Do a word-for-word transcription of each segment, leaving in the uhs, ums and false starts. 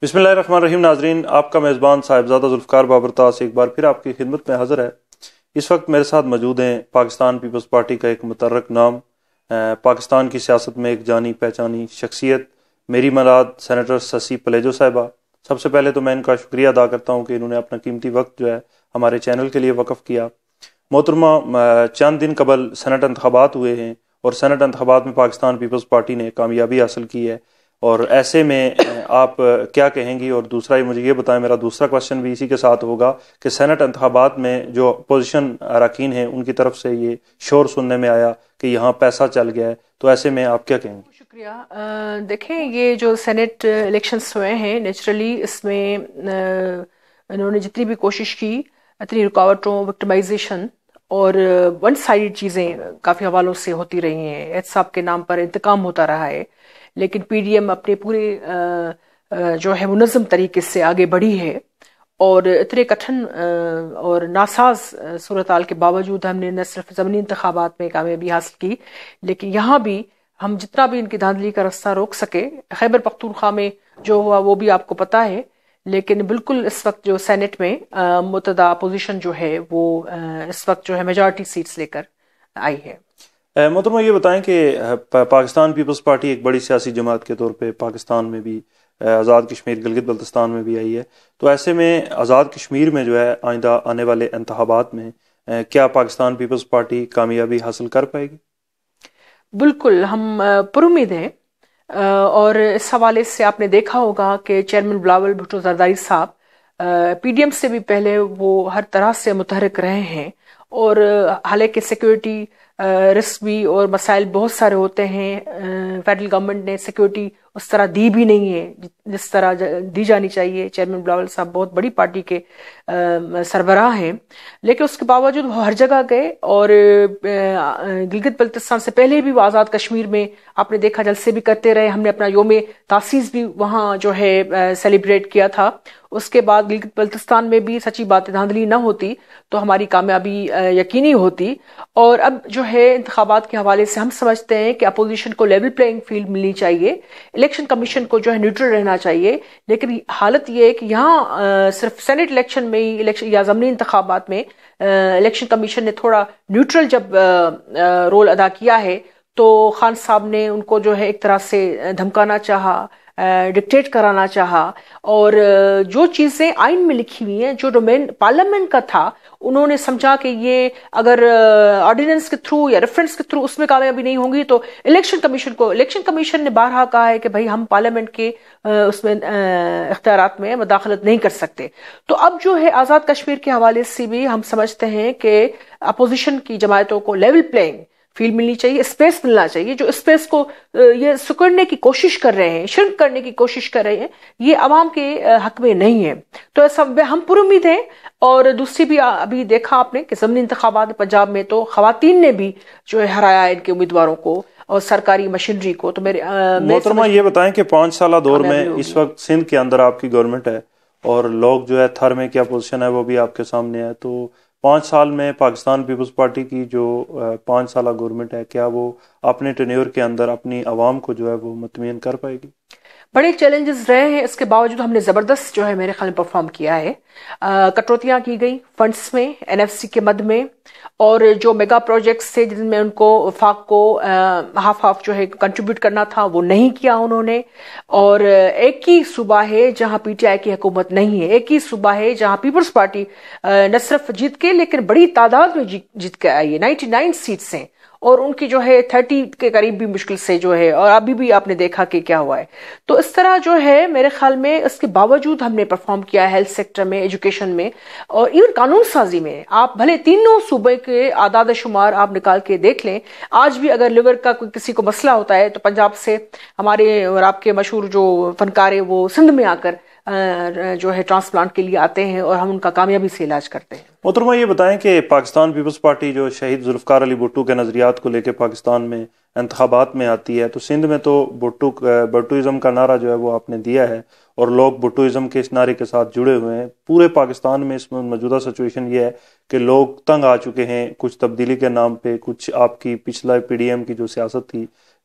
بسم اللہ الرحمن الرحیم. ناظرین، آپ کا میزبان صاحبزادہ ذوالفقار بابر تاس ایک بار پھر آپ کی خدمت میں حاضر ہے. اس وقت میرے ساتھ موجود ہیں پاکستان پیپلز پارٹی کا ایک متحرک نام، پاکستان کی سیاست میں ایک جانی پہچانی شخصیت، میری مراد سینیٹر سسی پلیجو صاحبہ. سب سے پہلے تو میں ان کا شکریہ ادا کرتا ہوں کہ انہوں نے اپنا قیمتی وقت جو ہے ہمارے چینل کے لیے وقف کیا. محترمہ، چند دن قبل سینٹ انتخابات ہوئے ہیں اور سینٹ انتخابات میں پاکستان پیپلز پارٹی نے کامیابی حاصل کی ہے، اور ایسے میں آپ کیا کہیں گی؟ اور دوسرا مجھے یہ بتائیں، میرا دوسرا کوشچن بھی اسی کے ساتھ ہوگا کہ سینٹ انتخابات میں جو اپوزیشن اراکین ہیں ان کی طرف سے یہ شور سننے میں آیا کہ یہاں پیسہ چل گیا ہے، تو ایسے میں آپ کیا کہیں گے؟ شکریہ. دیکھیں، یہ جو سینٹ الیکشنز ہوئے ہیں، نیچرلی اس میں انہوں نے جتنی بھی کوشش کی، اتنی رکاوٹوں، وکٹمائزیشن اور ون سائیڈ چیزیں کافی حوالوں سے ہوتی رہی ہیں. احتساب کے نام پر انتقام ہوتا رہا ہے، لیکن پی ڈی ایم اپنے پورے جو ہے منظم طریقے سے آگے بڑھی ہے، اور اتنے کٹھن اور ناساز صورتحال کے باوجود ہم نے نہ صرف ضمنی انتخابات میں کامیابی حاصل کی، لیکن یہاں بھی ہم جتنا بھی ان کی دھاندلی کا راستہ روک سکے. خیبر پختونخوا میں جو ہوا وہ بھی آپ کو پتہ ہے، لیکن بالکل اس وقت جو سینٹ میں متحدہ اپوزیشن جو ہے وہ اس وقت جو ہے میجارٹی سیٹس لے کر آئی ہے. محترمہ، یہ بتائیں کہ پاکستان پیپلز پارٹی ایک بڑی سیاسی جماعت کے طور پہ پاکستان میں بھی، آزاد کشمیر گلگت-بلتستان میں بھی آئی ہے، تو ایسے میں آزاد کشمیر میں جو ہے آئندہ آنے والے انتخابات میں کیا پاکستان پیپلز پارٹی کامیابی حاصل کر پائے گی؟ بالکل، ہم پر امید ہیں، اور اس حوالے سے آپ نے دیکھا ہوگا کہ چیئرمین بلاول بھٹو زرداری صاحب پی ڈی ایم سے بھی پہلے وہ ہر طرح سے متحرک رہے ہیں، اور حالانکہ سیکیورٹی رسک بھی اور مسائل بہت سارے ہوتے ہیں، فیڈرل گورنمنٹ نے سیکیورٹی اس طرح دی بھی نہیں ہے جس طرح دی جانی چاہیے. چیئرمین بلاول صاحب بہت بڑی پارٹی کے سربراہ ہیں، لیکن اس کے باوجود وہ ہر جگہ گئے، اور گلگت بلتستان سے پہلے بھی وہ آزاد کشمیر میں آپ نے دیکھا جلسے بھی کرتے رہے. ہم نے اپنا یوم تاسیس بھی وہاں جو ہے سیلیبریٹ کیا تھا. اس کے بعد گلگت بلتستان میں بھی سچی بات دھاندلی نہ ہوتی تو ہماری کامیابی یقینی ہوتی. اور اب جو ہے انتخابات کے حوالے سے ہم سمجھتے ہیں کہ اپوزیشن کو لیول پلینگ فیلڈ ملنی چاہیے، الیکشن کمیشن کو جو ہے نیوٹرل رہنا چاہیے. لیکن حالت یہ ہے کہ یہاں صرف سینٹ الیکشن میں ہی الیکشن یا ضمنی انتخابات میں الیکشن کمیشن نے تھوڑا نیوٹرل جب رول ادا کیا ہے، تو خان صاحب نے ان کو جو ہے ایک طرح سے دھمکانا چاہا، ڈکٹیٹ کرانا چاہا، اور جو چیزیں آئین میں لکھی ہوئی ہیں، جو ڈومین پارلیمنٹ کا تھا، انہوں نے سمجھا کہ یہ اگر آرڈیننس کے تھرو یا ریفرنس کے تھرو اس میں کامیابی نہیں ہوں گی تو الیکشن کمیشن کو الیکشن کمیشن نے بارہا کہا ہے کہ بھائی ہم پارلیمنٹ کے اس میں اختیارات میں مداخلت نہیں کر سکتے. تو اب جو ہے آزاد کشمیر کے حوالے سے بھی ہم سمجھتے ہیں کہ اپوزیشن کی جماعتوں کو لیول پلینگ فیلڈ ملنی چاہیے، اسپیس ملنا چاہیے. جو اسپیس کو یہ سکڑنے کی کوشش کر رہے ہیں، شرک کرنے کی کوشش کر رہے ہیں، یہ عوام کے حق میں نہیں ہے. تو ایسا ہم پر امید ہیں. اور دوسری بھی ابھی دیکھا آپ نے کہ ضمنی انتخابات پنجاب میں تو خواتین نے بھی جو ہے ہرایا ان کے امیدواروں کو اور سرکاری مشینری کو. تو میرے محترمہ یہ بتائیں کہ پانچ سالہ دور میں اس وقت سندھ کے اندر آپ کی گورنمنٹ ہے، اور لوگ جو ہے تھر میں کیا پوزیشن ہے وہ بھی آپ کے سامنے ہے، تو پانچ سال میں پاکستان پیپلز پارٹی کی جو پانچ سالہ گورنمنٹ ہے، کیا وہ اپنے ٹینیور کے اندر اپنی عوام کو جو ہے وہ مطمئن کر پائے گی؟ بڑے چیلنجز رہے ہیں، اس کے باوجود ہم نے زبردست جو ہے میرے خیال میں پرفارم کیا ہے. کٹوتیاں کی گئی فنڈس میں، این ایف سی کے مد میں، اور جو میگا پروجیکٹس تھے جن میں ان کو وفاق کو ہاف ہاف جو ہے کنٹریبیوٹ کرنا تھا وہ نہیں کیا انہوں نے. اور ایک ہی صوبہ ہے جہاں پی ٹی آئی کی حکومت نہیں ہے، ایک ہی صوبہ ہے جہاں پیپلز پارٹی نہ صرف جیت کے لیکن بڑی تعداد میں جیت کے آئی ہے. نائنٹی نائن سیٹس ہیں، اور ان کی جو ہے تھرٹی کے قریب بھی مشکل سے جو ہے، اور ابھی بھی آپ نے دیکھا کہ کیا ہوا ہے. تو اس طرح جو ہے میرے خیال میں اس کے باوجود ہم نے پرفارم کیا ہے ہیلتھ سیکٹر میں، ایجوکیشن میں، اور ایون قانون سازی میں. آپ بھلے تینوں صوبے کے اعداد و شمار آپ نکال کے دیکھ لیں، آج بھی اگر لیور کا کوئی کسی کو مسئلہ ہوتا ہے تو پنجاب سے ہمارے اور آپ کے مشہور جو فنکار ہیں وہ سندھ میں آ کر جو ہے ٹرانسپلانٹ کے لیے آتے ہیں، اور ہم ان کا کامیابی سے علاج کرتے ہیں. محترمہ یہ بتائیں کہ پاکستان پیپلز پارٹی جو شہید ذوالفقار علی بھٹو کے نظریات کو لے کے پاکستان میں انتخابات میں آتی ہے، تو سندھ میں تو بھٹو بھٹوازم کا نعرہ جو ہے وہ آپ نے دیا ہے، اور لوگ بھٹوازم کے اس نعرے کے ساتھ جڑے ہوئے ہیں. پورے پاکستان میں اس میں موجودہ سچویشن یہ ہے کہ لوگ تنگ آ چکے ہیں کچھ تبدیلی کے نام پہ، کچھ آپ کی پچھلا پی ڈی ایم کی جو سیاست تھی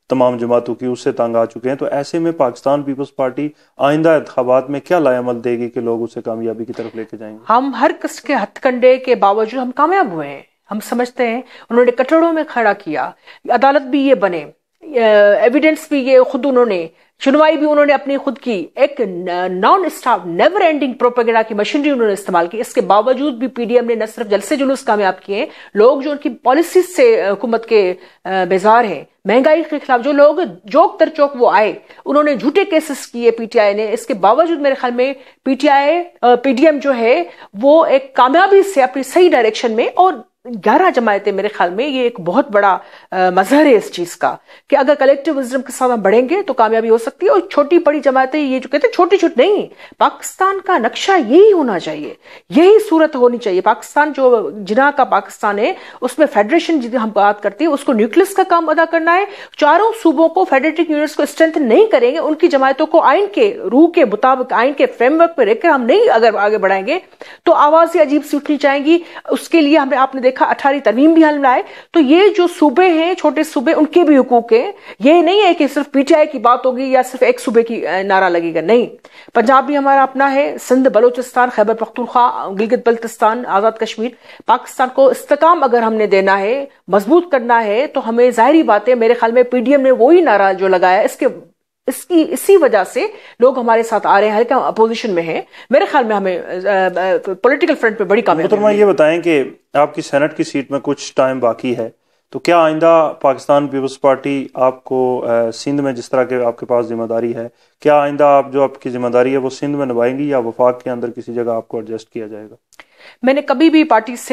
تمام جماعتوں کی، اس سے تنگ آ چکے ہیں. تو ایسے میں پاکستان پیپلز پارٹی آئندہ انتخابات میں کیا لائے عمل دے گی کہ لوگ اسے کامیابی کی طرف لے کے جائیں گے؟ ہم ہر قسم کے ہتھ کنڈے کے باوجود ہم کامیاب ہوئے ہیں. ہم سمجھتے ہیں انہوں نے کٹڑوں میں کھڑا کیا، عدالت بھی یہ بنے، ایویڈنس بھی یہ خود انہوں نے، سنوائی بھی انہوں نے اپنی خود کی، ایک non stop never ending propaganda کی مشینری انہوں نے استعمال کی. اس کے باوجود بھی پی ڈی ایم نے نہ صرف جلسے جلوس کامیاب کیے، لوگ جو ان کی پالیسیز سے حکومت کے بیزار ہیں، مہنگائی کے خلاف جو لوگ چوک در چوک وہ آئے، انہوں نے جھوٹے کیسز کیے پی ٹی آئی نے. اس کے باوجود میرے خیال میں P T I P D M جو ہے وہ ایک کامیابی سے اپنی صحیح ڈائریکشن میں، اور گیارہ جماعتیں میرے خیال میں یہ ایک بہت بڑا مظہر ہے اس چیز کا کہ اگر کلیکٹیو وزڈم کے ساتھ ہم بڑھیں گے تو کامیابی ہو سکتی ہے. اور چھوٹی بڑی جماعتیں یہ جو کہتے ہیں چھوٹی چھوٹی نہیں، پاکستان کا نقشہ یہی ہونا چاہیے، یہی صورت ہونی چاہیے. پاکستان جو جناح کا پاکستان ہے اس میں فیڈریشن جتنی ہم بات کرتے ہیں اس کو نیوکلس کا کام ادا کرنا ہے. چاروں صوبوں کو فیڈریٹک یونٹس کو اسٹرینتھ نہیں کریں گے، ان کی جماعتوں کو آئین کے روح کے مطابق آئین کے فریم ورک پہ رکھ کر ہم نہیں اگر آگے بڑھائیں گے تو آوازیں عجیب سی اٹھنی چاہیں گی. اس کے لیے ہم نے آپ نے دیکھا اٹھارہ ترمیم بھی حل لائے. تو یہ جو صوبے ہیں چھوٹے صوبے ان کے بھی حقوق ہیں. یہ نہیں ہے کہ صرف پی ٹی آئی کی بات ہوگی یا صرف ایک صوبے کی نعرہ لگے گا، نہیں. پنجاب بھی ہمارا اپنا ہے، سندھ، بلوچستان، خیبر پختونخوا، گلگت-بلتستان، آزاد کشمیر. پاکستان کو استحکام اگر ہم نے دینا ہے، مضبوط کرنا ہے، تو ہمیں ظاہری بات ہے میرے خیال میں پی ڈی ایم نے وہی نعرہ جو لگایا اس کے اس کی اسی وجہ سے لوگ ہمارے ساتھ آ رہے ہیں کہ ہم اپوزیشن میں ہیں. میرے خیال میں ہمیں پولیٹیکل فرنٹ پہ بڑی کامیابی. محترمہ یہ بتائیں کہ آپ کی سینٹ کی سیٹ میں کچھ ٹائم باقی ہے، تو کیا آئندہ پاکستان پیپلز پارٹی آپ کو سندھ میں جس طرح کے آپ کے پاس ذمہ داری ہے، کیا آئندہ آپ جو آپ کی ذمہ داری ہے وہ سندھ میں نبھائیں گی یا وفاق کے اندر کسی جگہ آپ کو ایڈجسٹ کیا جائے گا؟ میں نے کبھی بھی پارٹی سے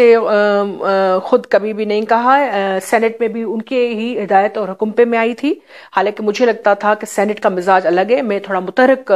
خود کبھی بھی نہیں کہا. سینٹ میں بھی ان کے ہی ہدایت اور حکم پہ میں آئی تھی، حالانکہ مجھے لگتا تھا کہ سینٹ کا مزاج الگ ہے. میں تھوڑا متحرک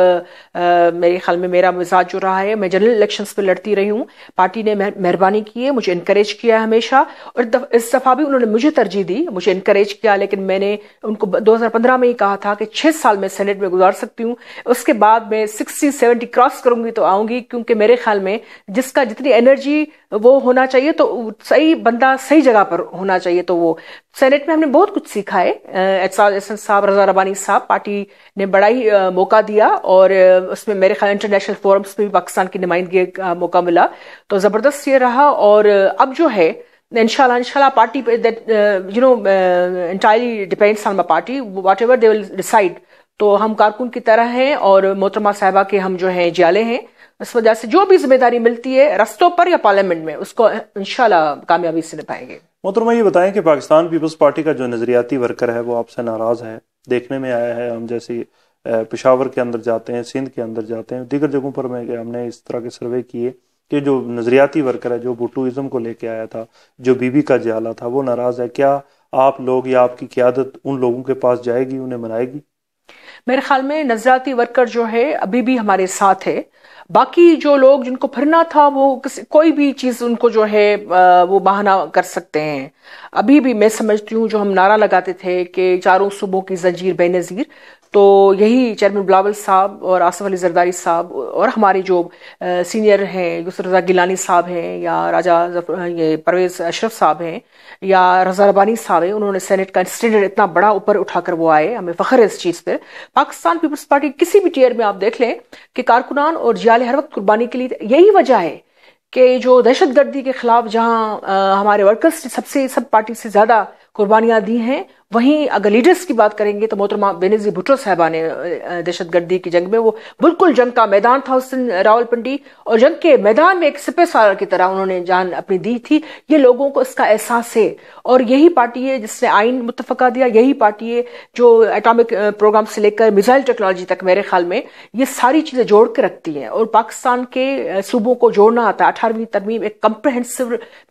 میرے خیال میں میرا مزاج جو رہا ہے. میں جنرل الیکشنز پہ لڑتی رہی ہوں. پارٹی نے مہربانی کی ہے، مجھے انکریج کیا ہے ہمیشہ، اور اس دفعہ بھی انہوں نے مجھے ترجیح دی، مجھے انکریج کیا. لیکن میں نے ان کو دو ہزار پندرہ میں ہی کہا تھا کہ چھ سال میں سینٹ میں گزار سکتی ہوں، اس کے بعد میں سکسٹی سیونٹی کراس کروں گی تو آؤں گی. کیونکہ میرے خیال میں جس کا جتنی انرجی وہ ہونا چاہیے تو صحیح بندہ صحیح جگہ پر ہونا چاہیے. تو وہ سینٹ میں ہم نے بہت کچھ سیکھا ہے. احسان صاحب، رضا ربانی صاحب، پارٹی نے بڑا ہی موقع دیا، اور اس میں میرے خیال انٹرنیشنل فورمز میں بھی پاکستان کی نمائندگی کا موقع ملا، تو زبردست یہ رہا. اور اب جو ہے انشاءاللہ انشاءاللہ پارٹی پہ you know entirely depends on my party whatever they will decide. تو ہم کارکن کی طرح ہیں اور محترمہ صاحبہ کے ہم جو ہیں جیالے ہیں. اس وجہ سے جو بھی ذمہ داری ملتی ہے رستوں پر یا پارلیمنٹ میں اس کو انشاءاللہ کامیابی سے نبھائیں گے. محترمہ یہ بتائیں کہ پاکستان پیپلز پارٹی کا جو نظریاتی ورکر ہے وہ آپ سے ناراض ہے، دیکھنے میں آیا ہے. ہم جیسے پشاور کے اندر جاتے ہیں، سندھ کے اندر جاتے ہیں، دیگر جگہوں پر میں ہم نے اس طرح کے سروے کیے کہ جو نظریاتی ورکر ہے، جو بھٹوازم کو لے کے آیا تھا، جو بی بی کا جیالہ تھا، وہ ناراض ہے. کیا آپ لوگ یا آپ کی قیادت ان لوگوں کے پاس جائے گی، انہیں منائے گی؟ میرے خیال میں نظریاتی ورکر جو ہے ابھی بھی ہمارے ساتھ ہے. باقی جو لوگ جن کو پھرنا تھا وہ کوئی بھی چیز ان کو جو ہے وہ بہانہ کر سکتے ہیں. ابھی بھی میں سمجھتی ہوں جو ہم نعرہ لگاتے تھے کہ چاروں صوبوں کی زنجیر بے نظیر، تو یہی چیئرمین بلاول صاحب اور آصف علی زرداری صاحب اور ہمارے جو سینئر ہیں یسر رضا گیلانی صاحب ہیں، یا راجہ یہ پرویز اشرف صاحب ہیں، یا رضا ربانی صاحب ہیں، انہوں نے سینٹ کا اسٹینڈرڈ اتنا بڑا اوپر اٹھا کر وہ آئے. ہمیں فخر ہے اس چیز پہ. پاکستان پیپلز پارٹی کسی بھی ٹیئر میں آپ دیکھ لیں کہ کارکنان اور جیالے ہر وقت قربانی کے لیے. یہی وجہ ہے کہ جو دہشت گردی کے خلاف جہاں ہمارے ورکرز سب سے سب پارٹی سے زیادہ قربانیاں دی ہیں، وہیں اگر لیڈرز کی بات کریں گے تو محترمہ بینظیر بھٹو صاحبہ نے دہشت گردی کی جنگ میں، وہ بالکل جنگ کا میدان تھا اس دن راول پنڈی، اور جنگ کے میدان میں ایک سپہ سالار کی طرح انہوں نے جان اپنی دی تھی. یہ لوگوں کو اس کا احساس ہے، اور یہی پارٹی ہے جس نے آئین متفقہ دیا، یہی پارٹی ہے جو ایٹامک پروگرام سے لے کر میزائل ٹیکنالوجی تک میرے خیال میں یہ ساری چیزیں جوڑ کے رکھتی ہیں. اور پاکستان کے صوبوں کو جوڑنا آتا ہے. اٹھارہویں ترمیم ایک کمپریہنسو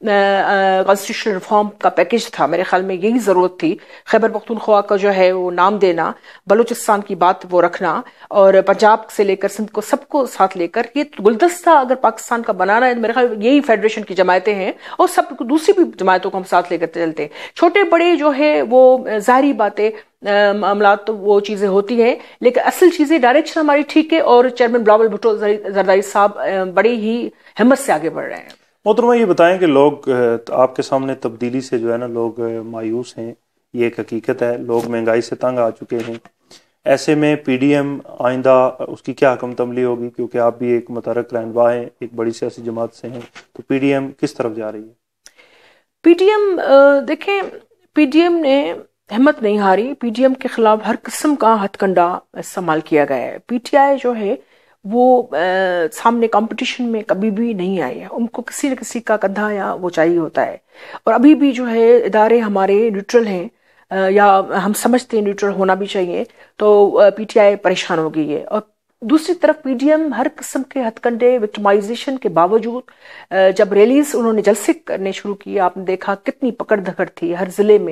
کانسٹیٹیوشنل ریفارم کا پیکج تھا، میرے خیال میں یہی ضرورت تھی. خیبر پختونخوا کا جو ہے وہ نام دینا، بلوچستان کی بات وہ رکھنا، اور پنجاب سے لے کر سندھ کو سب کو ساتھ لے کر یہ گلدستہ اگر پاکستان کا بنانا ہے، میرے خیال یہی فیڈریشن کی جماعتیں ہیں، اور سب دوسری بھی جماعتوں کو ہم ساتھ لے کر چلتے ہیں. چھوٹے بڑے جو ہے وہ ظاہری باتیں معاملات تو وہ چیزیں ہوتی ہیں، لیکن اصل چیزیں ڈائریکشن ہماری ٹھیک ہے، اور چیئرمین بلاول بھٹو زرداری صاحب بڑی ہی ہمت سے آگے بڑھ رہے ہیں. محترمہ یہ بتائیں کہ لوگ آپ کے سامنے تبدیلی سے جو ہے نا لوگ مایوس ہیں، یہ ایک حقیقت ہے. لوگ مہنگائی سے تنگ آ چکے ہیں. ایسے میں پی ڈی ایم آئندہ اس کی کیا حکمت عملی ہوگی؟ کیونکہ آپ بھی ایک متحرک رہنما ہیں، ایک بڑی سیاسی جماعت سے ہیں، تو پی ڈی ایم کس طرف جا رہی ہے؟ پی ڈی ایم دیکھیں، پی ڈی ایم نے ہمت نہیں ہاری. پی ڈی ایم کے خلاف ہر قسم کا ہتھ کنڈا استعمال کیا گیا ہے. پی ٹی آئی جو ہے وہ سامنے کمپٹیشن میں کبھی بھی نہیں آئی ہے. ان کو کسی نہ کسی کا کندھا یا وہ چاہیے ہوتا ہے. اور ابھی بھی جو ہے ادارے ہمارے نیوٹرل ہیں، یا ہم سمجھتے ہیں نیوٹرل ہونا بھی چاہیے. تو پی ٹی آئی پریشان ہو گئی ہے. اور دوسری طرف پی ڈی ایم ہر قسم کے ہتھ کنڈے وکٹمائزیشن کے باوجود جب ریلیز انہوں نے جلسے کرنے شروع کیے، آپ نے دیکھا کتنی پکڑ دھکڑ تھی ہر ضلع میں.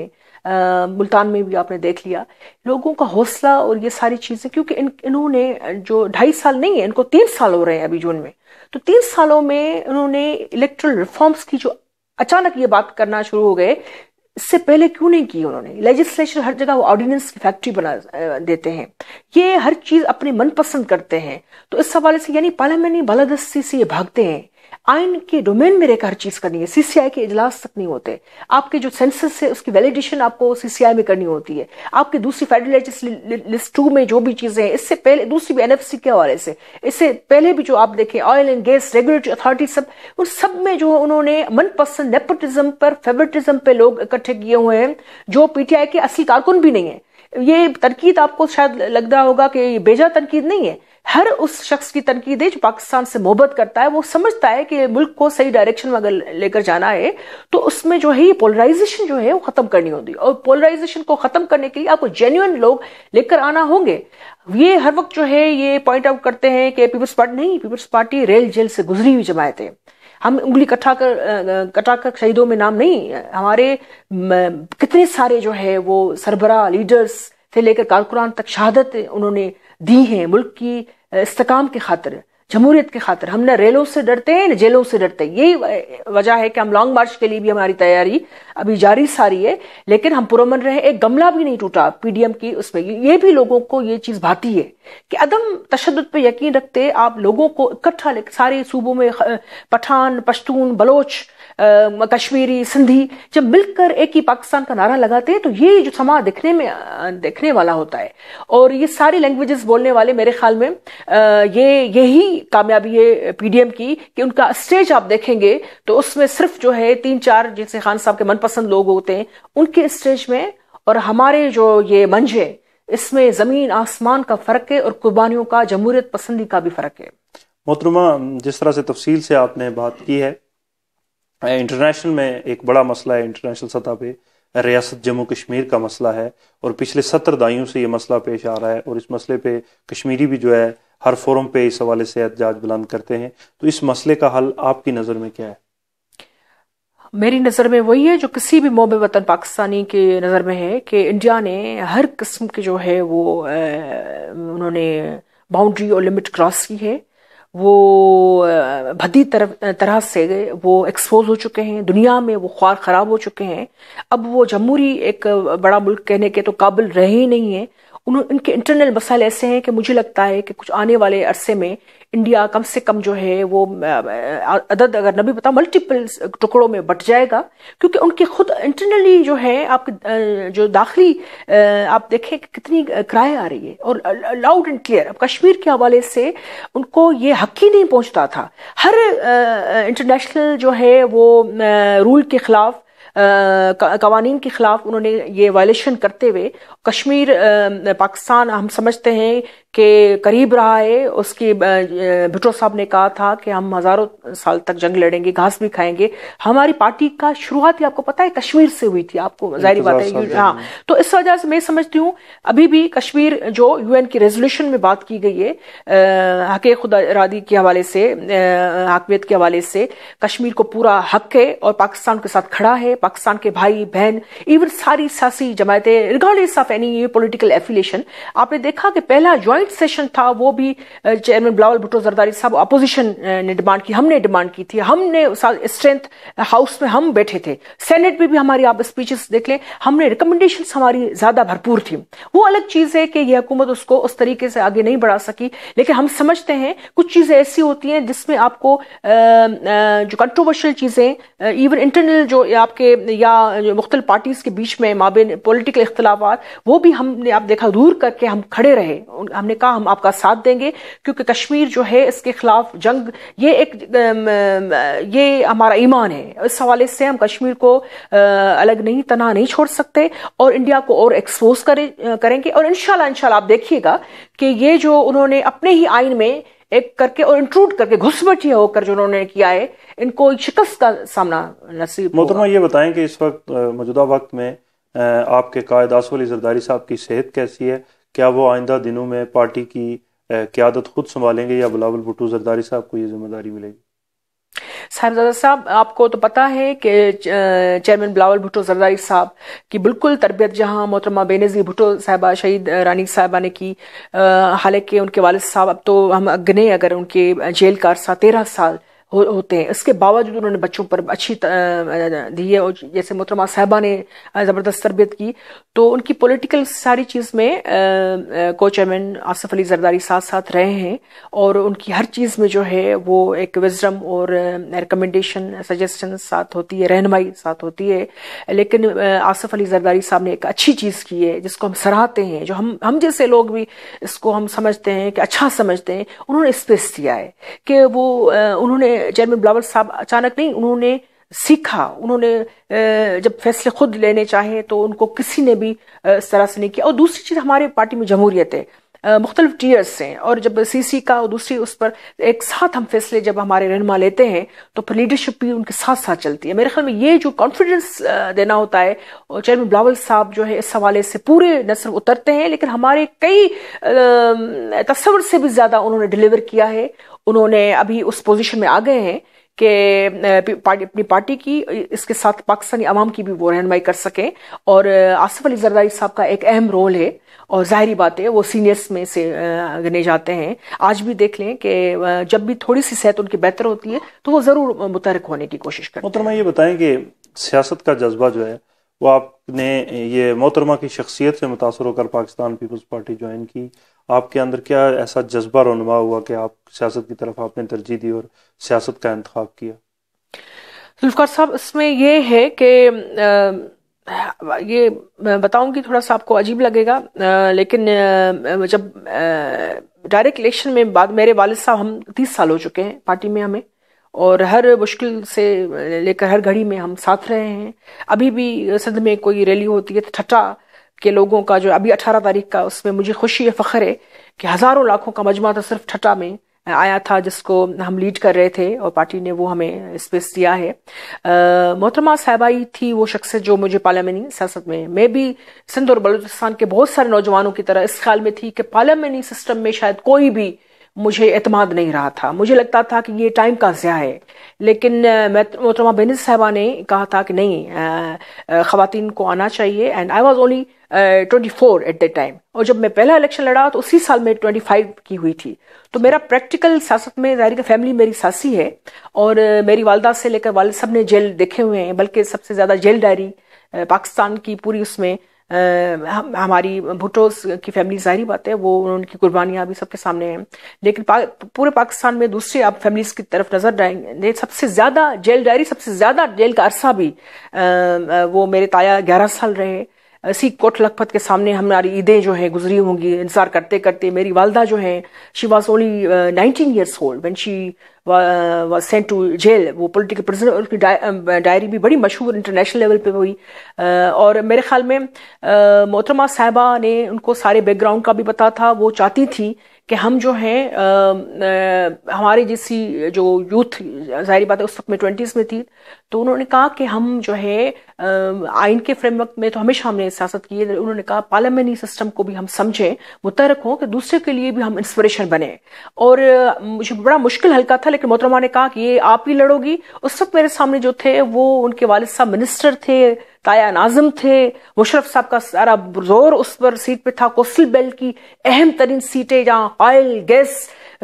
ملتان میں بھی آپ نے دیکھ لیا لوگوں کا حوصلہ اور یہ ساری چیزیں، کیونکہ ان انہوں نے جو ڈھائی سال نہیں ہے، ان کو تین سال ہو رہے ہیں ابھی جون میں. تو تین سالوں میں انہوں نے الیکٹرل ریفارمز کی جو اچانک یہ بات کرنا شروع ہو گئے، اس سے پہلے کیوں نہیں کی انہوں نے؟ لیجسلیشن ہر جگہ وہ آرڈیننس کی فیکٹری بنا دیتے ہیں، یہ ہر چیز اپنے من پسند کرتے ہیں. تو اس حوالے سے یعنی پارلیمنٹری بالادستی سے یہ بھاگتے ہیں. آئین کے ڈومین میں رہ کر ہر چیز کرنی ہے. سی سی آئی کے اجلاس تک نہیں ہوتے. آپ کے جو سینسس ہے اس کی ویلیڈیشن آپ کو سی سی آئی میں کرنی ہوتی ہے. آپ کی دوسری فیڈرل لسٹ ٹو میں جو بھی چیزیں ہیں، اس سے پہلے دوسری بھی این ایف سی کے حوالے سے، اس سے پہلے بھی جو آپ دیکھیں oil and gas regulatory authority, سب ان سب میں جو انہوں نے من پسند نیپوٹزم پر، فیورٹزم پہ لوگ اکٹھے کیے ہوئے ہیں جو پی ٹی آئی کے اصلی کارکن بھی نہیں ہیں. یہ تنقید آپ کو شاید لگتا ہوگا کہ یہ بیجا تنقید نہیں ہے. ہر اس شخص کی تنقید ہے جو پاکستان سے محبت کرتا ہے. وہ سمجھتا ہے کہ ملک کو صحیح ڈائریکشن میں اگر لے کر جانا ہے تو اس میں جو ہے یہ پولرائزیشن جو ہے وہ ختم کرنی ہوتی ہے. اور پولرائزیشن کو ختم کرنے کے لیے آپ کو جینوئن لوگ لے کر آنا ہوں گے. یہ ہر وقت جو ہے یہ پوائنٹ آؤٹ کرتے ہیں کہ پیپلز پارٹی نہیں، پیپلز پارٹی ریل جیل سے گزری ہوئی جماعت ہے. ہم انگلی کٹا کر کٹا کر شہیدوں میں نام نہیں. ہمارے کتنے سارے جو ہے وہ سربراہ لیڈرز سے لے کر کارکنان تک شہادت انہوں نے دی ہیں ملک کی استحکام کی خاطر، جمہوریت کی خاطر. ہم نہ ریلوں سے ڈرتے ہیں نہ جیلوں سے ڈرتے ہیں. یہی وجہ ہے کہ ہم لانگ مارچ کے لیے بھی ہماری تیاری ابھی جاری ساری ہے، لیکن ہم پرامن رہے. ایک گملہ بھی نہیں ٹوٹا پی ڈی ایم کی اس میں. یہ بھی لوگوں کو یہ چیز بھاتی ہے کہ عدم تشدد پہ یقین رکھتے آپ لوگوں کو اکٹھا لے سارے صوبوں میں، پٹھان، پشتون، بلوچ، کشمیری، سندھی جب مل کر ایک ہی پاکستان کا نعرہ لگاتے ہیں تو یہ جو سما دیکھنے میں دیکھنے والا ہوتا ہے. اور یہ ساری لینگویجز بولنے والے میرے خیال میں یہ یہی کامیابی ہے پی ڈی ایم کی کہ ان کا اسٹیج آپ دیکھیں گے تو اس میں صرف جو ہے تین چار جیسے خان صاحب کے من پسند لوگ ہوتے ہیں ان کے اسٹیج میں، اور ہمارے جو یہ منچ ہے اس میں زمین آسمان کا فرق ہے اور قربانیوں کا، جمہوریت پسندی کا بھی فرق ہے. محترمہ، جس طرح سے تفصیل سے آپ نے بات کی ہے، انٹرنیشنل میں ایک بڑا مسئلہ ہے، انٹرنیشنل سطح پہ ریاست جموں کشمیر کا مسئلہ ہے، اور پچھلے ستر دہائیوں سے یہ مسئلہ پیش آ رہا ہے، اور اس مسئلے پہ کشمیری بھی جو ہے ہر فورم پہ اس حوالے سے احتجاج بلند کرتے ہیں. تو اس مسئلے کا حل آپ کی نظر میں کیا ہے؟ میری نظر میں وہی ہے جو کسی بھی محب وطن پاکستانی کے نظر میں ہے کہ انڈیا نے ہر قسم کے جو ہے وہ انہوں نے باؤنڈری اور لمٹ کراس کی ہے. وہ بھدی طرح سے وہ ایکسپوز ہو چکے ہیں، دنیا میں وہ خوار خراب ہو چکے ہیں. اب وہ جمہوری ایک بڑا ملک کہنے کے تو قابل رہے ہی نہیں ہیں. ان کے انٹرنل مسائل ایسے ہیں کہ مجھے لگتا ہے کہ کچھ آنے والے عرصے میں انڈیا کم سے کم جو ہے وہ عدد اگر نہ بھی پتا ملٹیپل ٹکڑوں میں بٹ جائے گا، کیونکہ ان کے خود انٹرنلی جو ہے آپ جو داخلی آپ دیکھیں کہ کتنی کرائے آ رہی ہے اور لاؤڈ اینڈ کلیئر. اب کشمیر کے حوالے سے ان کو یہ حق ہی نہیں پہنچتا تھا. ہر انٹرنیشنل جو ہے وہ رول کے خلاف، قوانین کے خلاف انہوں نے یہ وائلیشن کرتے ہوئے کشمیر پاکستان ہم سمجھتے ہیں کہ قریب رہا ہے. اس کی بھٹو صاحب نے کہا تھا کہ ہم ہزاروں سال تک جنگ لڑیں گے، گھاس بھی کھائیں گے. ہماری پارٹی کا شروعات ہی آپ کو پتہ ہے کشمیر سے ہوئی تھی، آپ کو ظاہری بات ہے. ہاں، تو اس وجہ سے میں سمجھتی ہوں ابھی بھی کشمیر جو یو این کی ریزولوشن میں بات کی گئی ہے حق خدا ارادی کے حوالے سے، حاکمیت کے حوالے سے، کشمیر کو پورا حق ہے اور پاکستان کے ساتھ کھڑا ہے. پاکستان کے بھائی بہن، ایون ساری سیاسی جماعتیں regardless of any political affiliation. آپ نے دیکھا کہ پہلا جوائنٹ سیشن تھا، وہ بھی چیئرمین بلاول بھٹو زرداری صاحب اپوزیشن نے ڈیمانڈ کی، ہم نے ڈیمانڈ کی تھی. ہم نے اسٹرینتھ ہاؤس میں ہم بیٹھے تھے، سینٹ میں بھی ہماری آپ اسپیچز دیکھ لیں، ہم نے ریکمنڈیشنز ہماری زیادہ بھرپور تھی. وہ الگ چیز ہے کہ یہ حکومت اس کو اس طریقے سے آگے نہیں بڑھا سکی، لیکن ہم سمجھتے ہیں کچھ چیزیں ایسی ہوتی ہیں جس میں آپ کو جو کنٹروورشل چیزیں ایون انٹرنل جو آپ کے کہ یا جو مختلف پارٹیز کے بیچ میں مابین پولیٹیکل اختلافات، وہ بھی ہم نے آپ دیکھا دور کر کے ہم کھڑے رہے. ہم نے کہا ہم آپ کا ساتھ دیں گے، کیونکہ کشمیر جو ہے اس کے خلاف جنگ یہ ایک یہ ہمارا ایمان ہے. اس حوالے سے ہم کشمیر کو الگ نہیں، تنہا نہیں چھوڑ سکتے اور انڈیا کو اور ایکسپوز کریں گے. اور انشاءاللہ انشاءاللہ آپ دیکھیے گا کہ یہ جو انہوں نے اپنے ہی آئین میں ایک کر کے اور انٹروڈ کر کے گھس بیٹھے ہو کر جو انہوں نے کیا ہے، ان کو شکست کا سامنا نصیب ہوگا. محترمہ یہ بتائیں کہ اس وقت موجودہ وقت میں آپ کے قائد آصف علی زرداری صاحب کی صحت کیسی ہے؟ کیا وہ آئندہ دنوں میں پارٹی کی قیادت خود سنبھالیں گے یا بلاول بھٹو زرداری صاحب کو یہ ذمہ داری ملے گی؟ صاحبزادہ صاحب، آپ کو تو پتہ ہے کہ چیئرمین بلاول بھٹو زرداری صاحب کی بالکل تربیت جہاں محترمہ بے نظیر بھٹو صاحبہ شہید رانی صاحبہ نے کی، حالانکہ ان کے والد صاحب اب تو ہم گنے اگر ان کے جیل کا عرصہ تیرہ سال ہوتے ہیں، اس کے باوجود انہوں نے بچوں پر اچھی دی ہے. اور جیسے محترمہ صاحبہ نے زبردست تربیت کی، تو ان کی پولیٹیکل ساری چیز میں کو چیئرمین آصف علی زرداری ساتھ ساتھ رہے ہیں، اور ان کی ہر چیز میں جو ہے وہ ایک وزڈم اور ریکمنڈیشن سجیسٹن ساتھ ہوتی ہے، رہنمائی ساتھ ہوتی ہے. لیکن آصف علی زرداری صاحب نے ایک اچھی چیز کی ہے جس کو ہم سراہتے ہیں، جو ہم ہم جیسے لوگ بھی اس کو ہم سمجھتے ہیں کہ اچھا سمجھتے ہیں. انہوں نے اسپیس دیا ہے کہ وہ انہوں نے چیئرمین بلاول صاحب اچانک نہیں، انہوں نے سیکھا. انہوں نے جب فیصلے خود لینے چاہے تو ان کو کسی نے بھی اس طرح سے نہیں کیا. اور دوسری چیز، ہمارے پارٹی میں جمہوریت ہے، مختلف ٹیئرس ہیں، اور جب سی سی کا اور دوسری اس پر ایک ساتھ ہم فیصلے جب ہمارے رہنما لیتے ہیں تو پھر لیڈرشپ بھی ان کے ساتھ ساتھ چلتی ہے. میرے خیال میں یہ جو کانفیڈنس دینا ہوتا ہے، اور چیئرمین بلاول صاحب جو ہے اس حوالے سے پورے نہ صرف اترتے ہیں لیکن ہمارے کئی تصور سے بھی زیادہ انہوں نے ڈیلیور کیا ہے. انہوں نے ابھی اس پوزیشن میں آ گئے ہیں کہ اپنی پارٹی کی، اس کے ساتھ پاکستانی عوام کی بھی وہ رہنمائی کر سکیں. اور آصف علی زرداری صاحب کا ایک اہم رول ہے، اور ظاہری بات ہے وہ سینئرس میں سے گنے جاتے ہیں. آج بھی دیکھ لیں کہ جب بھی تھوڑی سی صحت ان کی بہتر ہوتی ہے تو وہ ضرور متحرک ہونے کی کوشش کرتے ہیں. محترمہ یہ بتائیں کہ سیاست کا جذبہ جو ہے وہ آپ نے یہ محترمہ کی شخصیت سے متاثر ہو کر پاکستان پیپلز پارٹی جوائن کی، آپ کے اندر کیا ایسا جذبہ رونما ہوا کہ آپ سیاست کی طرف آپ نے ترجیح دی اور سیاست کا انتخاب کیا؟ ذوالفقار صاحب، اس میں یہ ہے کہ یہ بتاؤں گی تھوڑا سا آپ کو عجیب لگے گا، لیکن جب ڈائریکٹ الیکشن میں بعد میرے والد صاحب، ہم تیس سال ہو چکے ہیں پارٹی میں ہمیں، اور ہر مشکل سے لے کر ہر گھڑی میں ہم ساتھ رہے ہیں. ابھی بھی سندھ میں کوئی ریلی ہوتی ہے تو ٹھٹا کے لوگوں کا جو ابھی اٹھارہ تاریخ کا، اس میں مجھے خوشی ہے، فخر ہے کہ ہزاروں لاکھوں کا مجمع تو صرف ٹھٹا میں آیا تھا، جس کو ہم لیڈ کر رہے تھے اور پارٹی نے وہ ہمیں اسپیس دیا ہے. محترمہ صاحبہ ہی تھی وہ شخصیت جو مجھے پارلیمانی سیاست میں، میں بھی سندھ اور بلوچستان کے بہت سارے نوجوانوں کی طرح اس خیال میں تھی کہ پارلیمانی سسٹم میں شاید کوئی بھی مجھے اعتماد نہیں رہا تھا. مجھے لگتا تھا کہ یہ ٹائم کا ضیاع ہے، لیکن محترمہ بے نظیر صاحبہ نے کہا تھا کہ نہیں، خواتین کو آنا چاہیے. And I was only twenty four at that time, اور جب میں پہلا الیکشن لڑا تو اسی سال میں ٹوئنٹی فائیو کی ہوئی تھی. تو میرا پریکٹیکل سیاست میں ظاہر فیملی میری ساسی ہے، اور میری والدہ سے لے کر والد سب نے جیل دیکھے ہوئے ہیں، بلکہ سب سے زیادہ جیل ڈائری پاکستان کی پوری اس میں ہماری بھٹوز کی فیملی، ظاہری بات ہے وہ ان کی قربانیاں بھی سب کے سامنے ہیں. لیکن پورے پاکستان میں دوسرے آپ فیملیز کی طرف نظر ڈالیں گے، سب سے زیادہ جیل ڈائری، سب سے زیادہ جیل کا عرصہ بھی وہ میرے تایا گیارہ سال رہے. اسی کوٹ لکھپت کے سامنے ہماری عیدیں جو ہیں گزری ہوں گی انتظار کرتے کرتے. میری والدہ جو ہیں، she was only nineteen years old when she was sent to jail. وہ پولیٹیکل پرزنر، اس کی ڈائری بھی بڑی مشہور انٹرنیشنل لیول پہ ہوئی. اور میرے خیال میں محترمہ صاحبہ نے ان کو سارے بیک گراؤنڈ کا بھی پتا تھا. وہ چاہتی تھی کہ ہم جو ہیں ہماری جیسی جو یوتھ، ظاہری بات ہے اس وقت میں ٹوینٹیز میں تھی، تو انہوں نے کہا کہ ہم جو ہے آئین کے فریم ورک میں تو ہمیشہ ہم نے سیاست کی ہے. انہوں نے کہا پارلیمنٹری سسٹم کو بھی ہم سمجھیں، متحرک ہوں کہ دوسرے کے لیے بھی ہم انسپریشن بنیں. اور مجھے بڑا مشکل ہلکا تھا، لیکن محترمہ نے کہا کہ یہ آپ ہی لڑو گی. اس وقت میرے سامنے جو تھے وہ ان کے والد صاحب منسٹر تھے، تایا ناظم تھے، مشرف صاحب کا سارا زور اس پر سیٹ پہ تھا. کوسٹل بیلٹ کی اہم ترین سیٹیں جہاں آئل، گیس،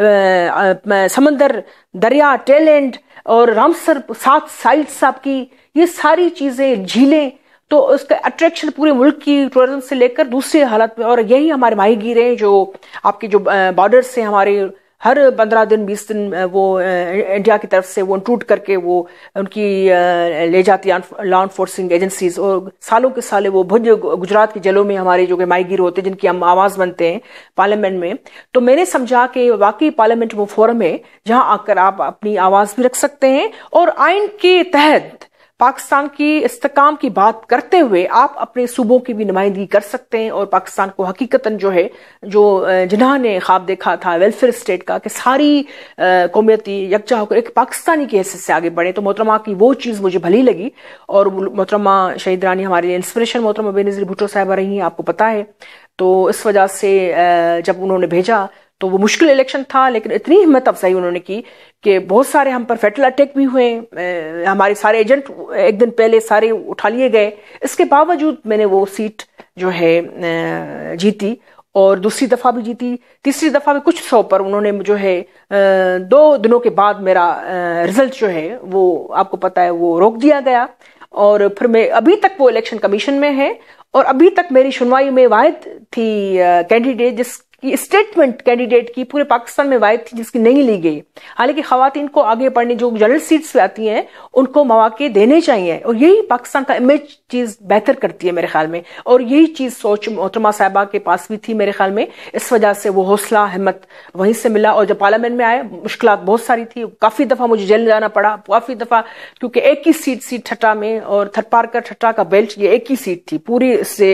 سمندر، دریا، ٹیلنٹ اور رامسر سات سائٹ صاحب کی، یہ ساری چیزیں، جھیلیں، تو اس کا اٹریکشن پورے ملک کی ٹورزم سے لے کر دوسرے حالات میں. اور یہی ہمارے ماہی گیر ہیں جو آپ کے جو بارڈر سے ہمارے ہر پندرہ دن بیس دن وہ انڈیا کی طرف سے وہ انٹروٹ کر کے وہ ان کی لے جاتی لا انفورسنگ ایجنسیز، اور سالوں کے سالے وہ بھج گجرات کی جیلوں میں ہمارے جو کہ ماہی گیر ہوتے ہیں جن کی ہم آواز بنتے ہیں پارلیمنٹ میں. تو میں نے سمجھا کہ واقعی پارلیمنٹ وہ فورم ہے جہاں آ کر آپ اپنی آواز بھی رکھ سکتے ہیں، اور آئین کے تحت پاکستان کی استحکام کی بات کرتے ہوئے آپ اپنے صوبوں کی بھی نمائندگی کر سکتے ہیں، اور پاکستان کو حقیقتاً جو ہے جو جنہوں نے خواب دیکھا تھا ویلفیئر اسٹیٹ کا کہ ساری قومیتی یکجا ہو کر ایک پاکستانی کی حیثیت سے آگے بڑھے، تو محترمہ کی وہ چیز مجھے بھلی لگی. اور محترمہ شہید رانی ہمارے لیے انسپریشن محترمہ بے نظیر بھٹو صاحبہ رہی ہیں، آپ کو پتہ ہے. تو اس وجہ سے جب انہوں نے بھیجا تو وہ مشکل الیکشن تھا، لیکن اتنی ہمت افزائی انہوں نے کی کہ بہت سارے ہم پر فیٹل اٹیک بھی ہوئے، ہمارے سارے ایجنٹ ایک دن پہلے سارے اٹھا لیے گئے. اس کے باوجود میں نے وہ سیٹ جو ہے جیتی، اور دوسری دفعہ بھی جیتی، تیسری دفعہ بھی کچھ سو پر انہوں نے جو ہے دو دنوں کے بعد میرا رزلٹ جو ہے وہ آپ کو پتہ ہے وہ روک دیا گیا. اور پھر میں ابھی تک وہ الیکشن کمیشن میں ہے، اور ابھی تک میری سنوائی میں واحد تھی کینڈیڈیٹ جس کی اسٹیٹمنٹ کینڈیڈیٹ کی پورے پاکستان میں واحد تھی جس کی نہیں لی گئی. حالانکہ خواتین کو آگے بڑھنے جو جنرل سیٹس پہ آتی ہیں ان کو مواقع دینے چاہیے، اور یہی پاکستان کا امیج چیز بہتر کرتی ہے میرے خیال میں، اور یہی چیز سوچ محترمہ صاحبہ کے پاس بھی تھی میرے خیال میں. اس وجہ سے وہ حوصلہ ہمت وہیں سے ملا. اور جب پارلیمنٹ میں آئے مشکلات بہت ساری تھی، کافی دفعہ مجھے جیل جانا پڑا، کافی دفعہ کیونکہ ایک ہی سیٹ سی ٹھٹا میں، اور تھرپارکر ٹھٹا کا بیلٹ یہ ایک ہی سیٹ تھی پوری سے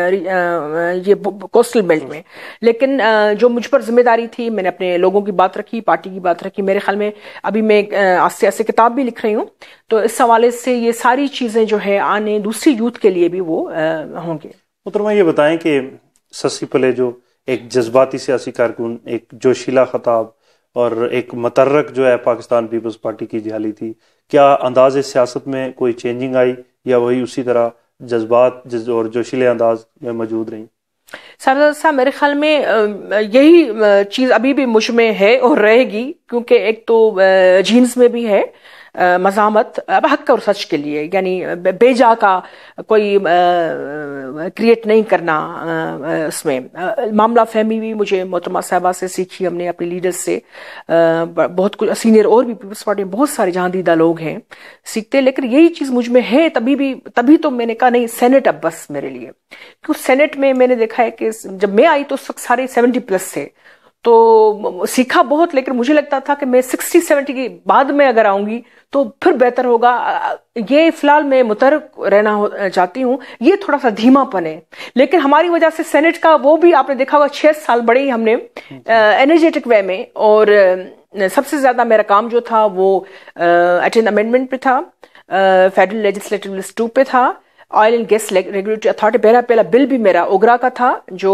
یہ کوسٹل بیلٹ میں. لیکن جو مجھ پر ذمہ داری تھی میں نے اپنے لوگوں کی بات رکھی، پارٹی کی بات رکھی. میرے خیال میں ابھی میں آستے آستے کتاب بھی لکھ رہی ہوں، تو اس حوالے سے یہ ساری چیزیں جو ہے آنے دوسری یوتھ کے لیے بھی وہ ہوں گے. محترمہ یہ بتائیں کہ سسی پلیجو ایک جذباتی سیاسی کارکن، ایک جوشیلا خطاب اور ایک مترک جو ہے پاکستان پیپلز پارٹی کی جہالی تھی، کیا انداز سیاست میں کوئی چینجنگ آئی یا وہی اسی طرح جذبات اور جوشیلے انداز میں موجود رہیں؟ صاحبزادہ صاحب میرے خیال میں یہی چیز ابھی بھی مجھ میں ہے اور رہے گی، کیونکہ ایک تو جینز میں بھی ہے مزاحمت حق اور سچ کے لیے، یعنی بے جا کا کوئی کریٹ نہیں کرنا. اس میں معاملہ فہمی بھی مجھے محترمہ صاحبہ سے سیکھی، ہم نے اپنے لیڈرز سے بہت کچھ، سینئر اور بھی پیپلز پارٹی میں بہت سارے جہاں دیدہ لوگ ہیں سیکھتے. لیکن یہی چیز مجھ میں ہے تبھی بھی، تبھی تو میں نے کہا نہیں سینٹ اب بس میرے لیے، کیونکہ سینٹ میں میں نے دیکھا ہے کہ جب میں آئی تو اس وقت سارے سیونٹی پلس تھے، تو سیکھا بہت. لیکن مجھے لگتا تھا کہ میں سکسٹی سیونٹی کے بعد میں اگر آؤں گی تو پھر بہتر ہوگا. یہ فی الحال میں متحرک رہنا چاہتی ہوں، یہ تھوڑا سا دھیما پن ہے. لیکن ہماری وجہ سے سینٹ کا وہ بھی آپ نے دیکھا ہوگا چھ سال بڑے ہی ہم نے انرجیٹک وے میں، اور سب سے زیادہ میرا کام جو تھا وہ اٹین امینڈمنٹ پہ تھا، فیڈرل لیجسلیٹو لسٹ ٹو پہ تھا، oil and gas regulatory authority. پہلا پہلا بل بھی میرا اوگرا کا تھا جو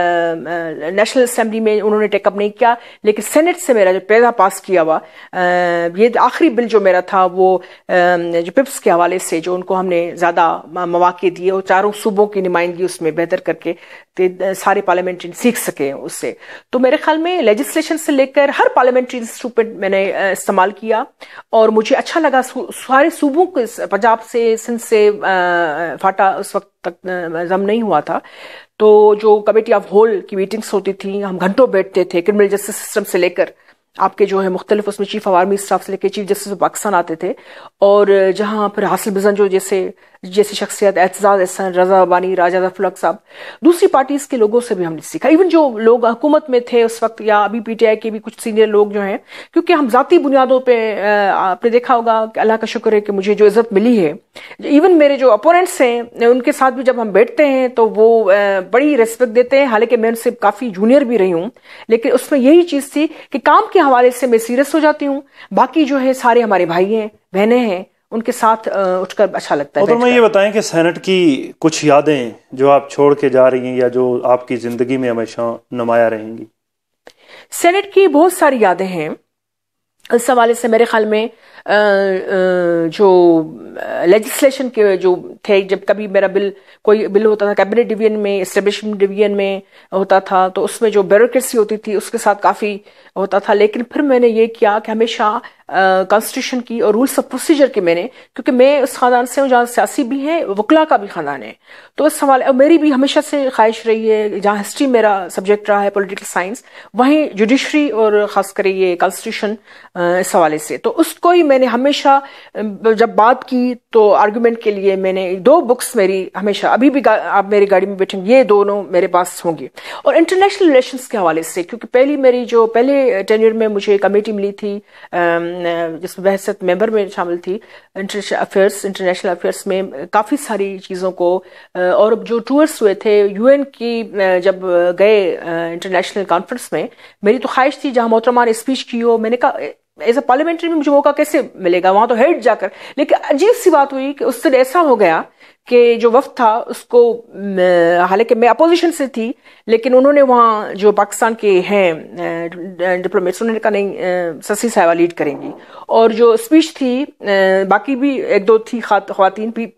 نیشنل اسمبلی میں انہوں نے ٹیک اپ نہیں کیا، لیکن سینٹ سے میرا جو پہلا پاس کیا ہوا یہ آخری بل جو میرا تھا وہ جو پپس کے حوالے سے جو ان کو ہم نے زیادہ مواقع دیے اور چاروں صوبوں کی نمائندگی اس میں بہتر کر کے سارے پارلیمنٹری سیکھ سکے اس سے. تو میرے خیال میں لیجسلیشن سے لے کر ہر پارلیمنٹری انسٹرومنٹ میں نے استعمال کیا، اور مجھے اچھا لگا. سارے صوبوں کے پنجاب سے سندھ سے فاٹا اس وقت تک ضم نہیں ہوا تھا، تو جو کمیٹی آف ہول کی میٹنگز ہوتی تھیں ہم گھنٹوں بیٹھتے تھے، کرمنل جسٹس سسٹم سے لے کر آپ کے جو ہے مختلف اس میں چیف آف آرمی اسٹاف سے لے کے چیف جسٹس آف پاکستان آتے تھے، اور جہاں پھر حاصل بزن جو جیسے جیسی شخصیت اعتزاز احسان، رضا بانی، راجہ ظفر الحق صاحب، دوسری پارٹیز کے لوگوں سے بھی ہم نے سیکھا. ایون جو لوگ حکومت میں تھے اس وقت یا ابھی پی ٹی آئی کے بھی کچھ سینئر لوگ جو ہیں، کیونکہ ہم ذاتی بنیادوں پہ آپ نے دیکھا ہوگا کہ اللہ کا شکر ہے کہ مجھے جو عزت ملی ہے، ایون میرے جو اپوننٹس ہیں ان کے ساتھ بھی جب ہم بیٹھتے ہیں تو وہ بڑی ریسپیکٹ دیتے ہیں، حالانکہ میں ان سے کافی جونیئر بھی رہی ہوں. لیکن اس میں یہی چیز تھی کہ کام کے حوالے سے میں سیریس ہو جاتی ہوں، باقی جو ہے سارے ہمارے بھائی ہیں بہنیں ہیں، ان کے ساتھ اٹھ کر اچھا لگتا ہے. اور میں یہ بتائیں کہ سینٹ کی کچھ یادیں جو آپ چھوڑ کے جا رہی ہیں یا جو آپ کی زندگی میں ہمیشہ نمایاں رہیں گی؟ سینٹ کی بہت ساری یادیں ہیں. اس حوالے سے میرے خیال میں جو لیجسلیشن کے جو تھے، جب کبھی میرا بل کوئی بل ہوتا تھا کیبنٹ ڈویژن میں، اسٹیبلشمنٹ ڈویژن میں ہوتا تھا، تو اس میں جو بیوروکریسی ہوتی تھی اس کے ساتھ کافی ہوتا تھا. لیکن پھر میں نے یہ کیا کہ ہمیشہ کانسٹیٹیوشن کی اور رولس آف پروسیجر کے، میں نے، کیونکہ میں اس خاندان سے ہوں جہاں سیاسی بھی ہیں، وکلا کا بھی خاندان ہے، تو اس سوال میری بھی ہمیشہ سے خواہش رہی ہے، جہاں ہسٹری میرا سبجیکٹ رہا ہے، پولیٹیکل سائنس، وہیں جوڈیشری اور خاص کر یہ کانسٹیٹیوشن اس حوالے سے. تو اس کو ہی میں نے ہمیشہ جب بات کی تو آرگومنٹ کے لیے میں نے دو بکس میری ہمیشہ، ابھی بھی آپ میری گاڑی میں بیٹھیں گے، یہ دونوں میرے پاس ہوں گی. اور انٹرنیشنل ریلیشنز کے حوالے سے، کیونکہ پہلی میری جو پہلے ٹینیور میں مجھے کمیٹی ملی تھی جس میں بحثت ممبر میں شامل تھی، انٹرنیشنل افیئرس انٹرنیشنل افیئرس میں کافی ساری چیزوں کو، اور جو ٹورس ہوئے تھے یو این کی جب گئے انٹرنیشنل کانفرنس میں، میری تو خواہش تھی جہاں محترمہ نے اسپیچ کی ہو، میں نے کہا ایز اے پارلیمنٹری میں مجھے موقع کیسے ملے گا وہاں تو ہیڈ جا کر. لیکن عجیب سی بات ہوئی کہ اس دن ایسا ہو گیا کہ جو وفد تھا اس کو، حالانکہ میں اپوزیشن سے تھی، لیکن انہوں نے وہاں جو پاکستان کے ہیں ڈپلومیٹس، انہوں نے کہا نہیں سسی صاحبہ لیڈ کریں گی. اور جو اسپیچ تھی باقی بھی ایک دو تھی خواتین پی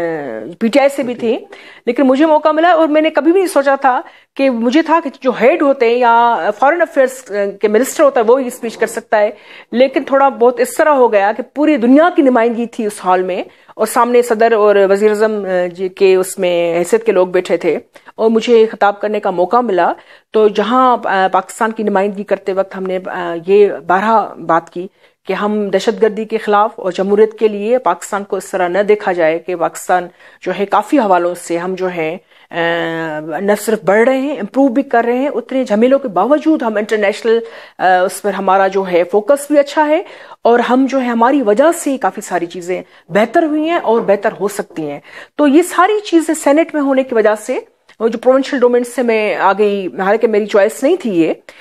پی ٹی آئی سے بھی تھی، لیکن مجھے موقع ملا. اور میں نے کبھی بھی نہیں سوچا تھا کہ مجھے تھا کہ جو ہیڈ ہوتے ہیں یا فارن افیئرس کے منسٹر ہوتا ہے وہی اسپیچ کر سکتا ہے، لیکن تھوڑا بہت اس طرح ہو گیا کہ پوری دنیا کی نمائندگی تھی اس ہال میں، اور سامنے صدر اور وزیر اعظم جی کے اس میں حیثیت کے لوگ بیٹھے تھے، اور مجھے خطاب کرنے کا موقع ملا. تو جہاں پاکستان کی نمائندگی کرتے وقت ہم نے یہ بارہا بات کی کہ ہم دہشت گردی کے خلاف اور جمہوریت کے لیے پاکستان کو اس طرح نہ دیکھا جائے کہ پاکستان جو ہے کافی حوالوں سے ہم جو ہیں نہ صرف بڑھ رہے ہیں، امپروو بھی کر رہے ہیں، اتنے جھمیلوں کے باوجود ہم انٹرنیشنل اس پر ہمارا جو ہے فوکس بھی اچھا ہے، اور ہم جو ہے ہماری وجہ سے کافی ساری چیزیں بہتر ہوئی ہیں اور بہتر ہو سکتی ہیں. تو یہ ساری چیزیں سینٹ میں ہونے کی وجہ سے، اور جو پروونشل ڈومین سے میں آ گئی، حالانکہ میری چوائس نہیں تھی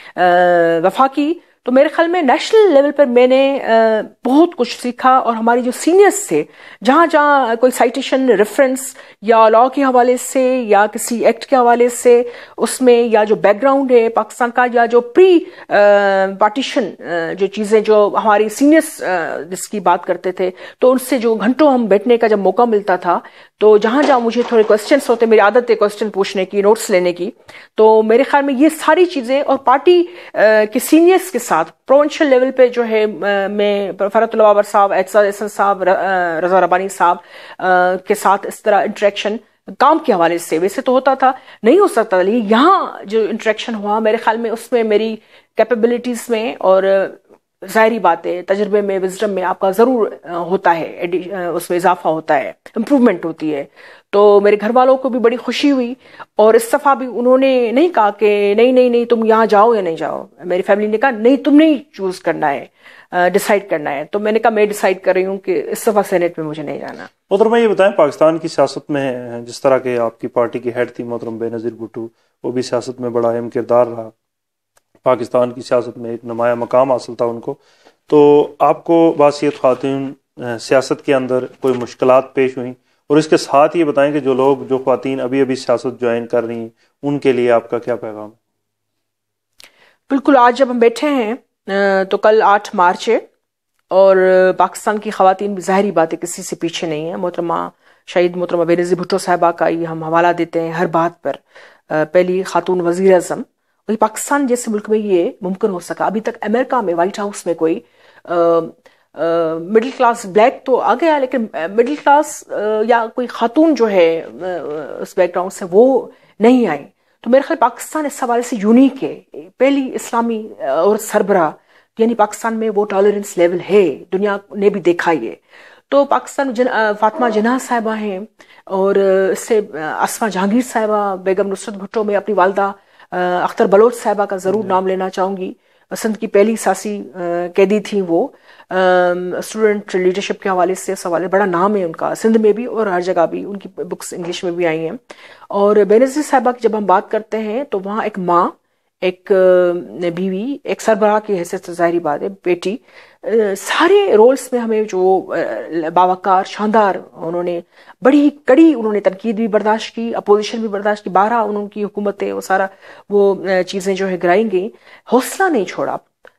یہ وفاقی، تو میرے خیال میں نیشنل لیول پر میں نے بہت کچھ سیکھا. اور ہماری جو سینئرز تھے، جہاں جہاں کوئی سائٹیشن ریفرنس یا لاء کے حوالے سے یا کسی ایکٹ کے حوالے سے اس میں، یا جو بیک گراؤنڈ ہے پاکستان کا، یا جو پری پارٹیشن جو چیزیں جو ہماری سینئرز جس کی بات کرتے تھے، تو ان سے جو گھنٹوں ہم بیٹھنے کا جب موقع ملتا تھا، تو جہاں جہاں مجھے تھوڑے کوسچنس ہوتے، میری عادت ہے کوسچن پوچھنے کی، نوٹس لینے کی، تو میرے خیال میں یہ ساری چیزیں، اور پارٹی کے سینئرز کے ساتھ پروونشل لیول پہ جو ہے میں فرحت اللہ بابر صاحب، اعتزاز احسن صاحب، رضا ربانی صاحب کے ساتھ اس طرح انٹریکشن کام کے حوالے سے ویسے تو ہوتا تھا، نہیں ہو سکتا، لیکن یہاں جو انٹریکشن ہوا میرے خیال میں اس میں میری کیپیبلٹیز میں، اور ظاہری بات ہے تجربے میں، وزڈم میں آپ کا ضرور ہوتا ہے، اس میں اضافہ ہوتا ہے، امپروومنٹ ہوتی ہے. تو میرے گھر والوں کو بھی بڑی خوشی ہوئی، اور اس دفعہ بھی انہوں نے نہیں کہا کہ نہیں نہیں نہیں تم یہاں جاؤ یا نہیں جاؤ. میری فیملی نے کہا نہیں تم نہیں چوز کرنا ہے، ڈیسائیڈ کرنا ہے. تو میں نے کہا میں ڈیسائیڈ کر رہی ہوں کہ اس دفعہ سینٹ میں مجھے نہیں جانا. محترمہ یہ بتائیں، پاکستان کی سیاست میں جس طرح کہ آپ کی پارٹی کی ہیڈ تھی محترم بے نظیر بھٹو، وہ بھی سیاست میں بڑا اہم کردار رہا، پاکستان کی سیاست میں ایک نمایاں مقام حاصل تھا ان کو، تو آپ کو بحیثیت خاتون سیاست کے اندر کوئی مشکلات پیش ہوئیں؟ اور اس کے ساتھ یہ بتائیں کہ جو لوگ جو خواتین ابھی ابھی سیاست جوائن کر رہی ہیں ان کے لیے آپ کا کیا پیغام ہے؟ بالکل، آج جب ہم بیٹھے ہیں تو کل آٹھ مارچ ہے، اور پاکستان کی خواتین بھی ظاہری بات ہے کسی سے پیچھے نہیں ہیں. محترمہ شہید محترمہ بے نظیر بھٹو صاحبہ کا یہ ہم حوالہ دیتے ہیں ہر بات پر، پہلی خاتون وزیر اعظم. اور پاکستان جیسے ملک میں یہ ممکن ہو سکا. ابھی تک امریکہ میں وائٹ ہاؤس میں کوئی مڈل کلاس بلیک تو آ گیا، لیکن مڈل کلاس یا کوئی خاتون جو ہے اس بیک گراؤنڈ سے وہ نہیں آئی. تو میرے خیال پاکستان اس حوالے سے یونیک ہے، پہلی اسلامی اور سربراہ، یعنی پاکستان میں وہ ٹالرنس لیول ہے، دنیا نے بھی دیکھا یہ. تو پاکستان جن فاطمہ جناح صاحبہ ہیں، اور اس سے اسما جہانگیر صاحبہ، بیگم نصرت بھٹو، میں اپنی والدہ اختر بلوچ صاحبہ کا ضرور نام لینا چاہوں گی. سندھ کی پہلی سیاسی قیدی تھیں وہ، اسٹوڈنٹ لیڈرشپ کے حوالے سے اس حوالے بڑا نام ہے ان کا سندھ میں بھی اور ہر جگہ بھی، ان کی بکس انگلش میں بھی آئی ہیں. اور بے نظیر صاحبہ کی جب ہم بات کرتے ہیں تو وہاں ایک ماں، ایک بیوی، ایک سربراہ کی حیثیت سے ظاہری بات ہے بیٹی، سارے رولز میں ہمیں جو باوقار شاندار، انہوں نے بڑی کڑی انہوں نے تنقید بھی برداشت کی، اپوزیشن بھی برداشت کی، بارہ انہوں کی حکومتیں وہ سارا وہ چیزیں جو ہے گرائی گئیں، حوصلہ نہیں چھوڑا.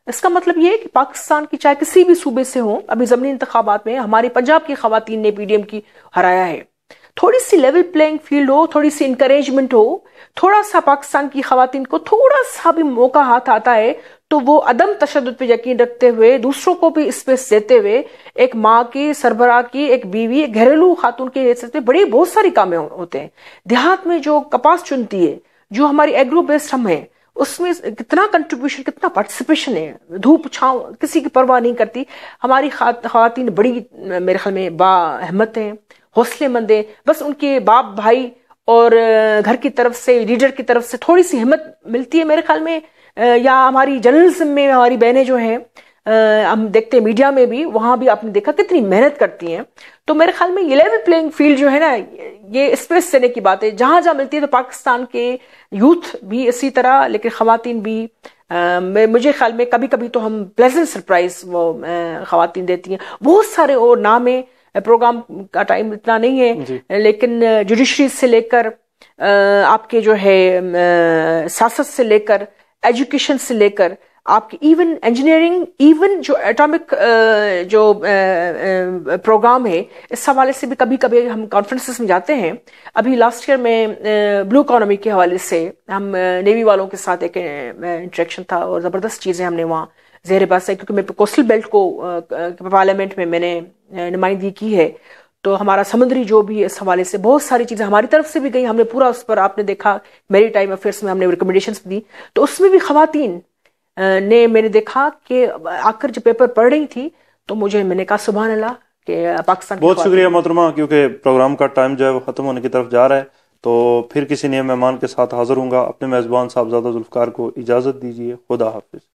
اس کا مطلب یہ ہے کہ پاکستان کی چاہے کسی بھی صوبے سے ہوں، ابھی ضمنی انتخابات میں ہماری پنجاب کی خواتین نے پی ڈی ایم کی ہرایا ہے، تھوڑی سی لیول پلینگ فیلڈ ہو، تھوڑی سی انکریجمنٹ ہو، تھوڑا سا پاکستان کی خواتین کو تھوڑا سا بھی موقع ہاتھ آتا ہے تو وہ عدم تشدد پہ یقین رکھتے ہوئے، دوسروں کو بھی اسپیس دیتے ہوئے، ایک ماں کی، سربراہ کی، ایک بیوی، ایک گھریلو خاتون کے حیثیت میں بڑی بہت ساری کامیں ہوتے ہیں۔ دیہات میں جو کپاس چنتی ہے، جو ہماری ایگرو بیسڈ ہم ہیں، اس میں کتنا کنٹریبیوشن، کتنا پارٹیسپیشن ہے، دھوپ چھاؤں کسی کی پرواہ نہیں کرتی۔ ہماری خواتین بڑی میرے خیال میں با احمد ہیں، حوصلے مند ہیں، بس ان کے باپ بھائی اور گھر کی طرف سے، لیڈر کی طرف سے تھوڑی سی ہمت ملتی ہے میرے خیال میں، یا ہماری جرنلزم میں ہماری بہنیں جو ہیں، ہم دیکھتے ہیں میڈیا میں بھی، وہاں بھی آپ نے دیکھا کتنی محنت کرتی ہیں۔ تو میرے خیال میں یہ لیول پلینگ فیلڈ جو ہے نا، یہ اسپیس دینے کی بات ہے، جہاں جہاں ملتی ہے۔ تو پاکستان کے یوتھ بھی اسی طرح، لیکن خواتین بھی مجھے خیال میں کبھی کبھی تو ہم پلیزنٹ سرپرائز وہ خواتین دیتی ہیں۔ بہت سارے اور نام ہیں، پروگرام کا ٹائم اتنا نہیں ہے، لیکن جوڈیشری سے لے کر آپ کے جو ہے سیاست سے لے کر ایجوکیشن سے لے کر آپ کی ایون انجینئرنگ، ایون جو ایٹامک جو پروگرام ہے، اس حوالے سے بھی کبھی کبھی ہم کانفرنسز میں جاتے ہیں۔ ابھی لاسٹ ایئر میں بلو اکانومی کے حوالے سے ہم نیوی والوں کے ساتھ ایک انٹریکشن تھا، اور زبردست چیزیں ہم نے وہاں زیر بحث ہے، کیونکہ میں کوسٹل بیلٹ کو پارلیمنٹ میں میں نے نمائندگی کی ہے، تو ہمارا سمندری جو بھی اس حوالے سے بہت ساری چیزیں ہماری طرف سے بھی گئی، ہم نے پورا اس پر، آپ نے دیکھا میری ٹائم افیئرس میں ہم نے ریکمنڈیشنز دی، تو اس میں بھی خواتین نے میں نے دیکھا کہ آ کر جب پیپر پڑھ رہی تھی تو مجھے، میں نے کہا سبحان اللہ کہ پاکستان۔ بہت شکریہ محترمہ، کیونکہ پروگرام کا ٹائم جو ہے وہ ختم ہونے کی طرف جا رہا ہے، تو پھر کسی نئے مہمان کے ساتھ حاضر ہوں گا۔ اپنے میزبان صاحبزادہ ذوالفقار کو اجازت دیجیے، خدا حافظ۔